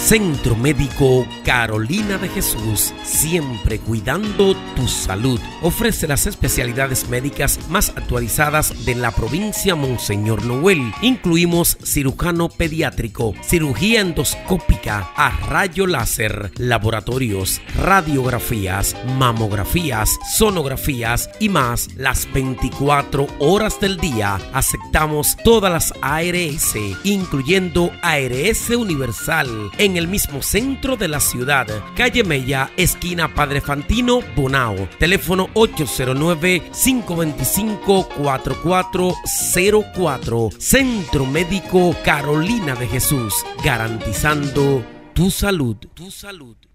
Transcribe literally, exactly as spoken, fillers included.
Centro Médico Carolina de Jesús, siempre cuidando tu salud. Ofrece las especialidades médicas más actualizadas de la provincia Monseñor Noel. Incluimos cirujano pediátrico, cirugía endoscópica a rayo láser, laboratorios, radiografías, mamografías, sonografías y más las veinticuatro horas del día. Aceptamos todas las A R S, incluyendo A R S Universal, en el mismo centro de la ciudad, calle Mella, esquina Padre Fantino, Bonao. Teléfono ocho cero nueve, cinco dos cinco, cuatro cuatro cero cuatro. Centro Médico Carolina de Jesús, garantizando tu salud. Tu salud.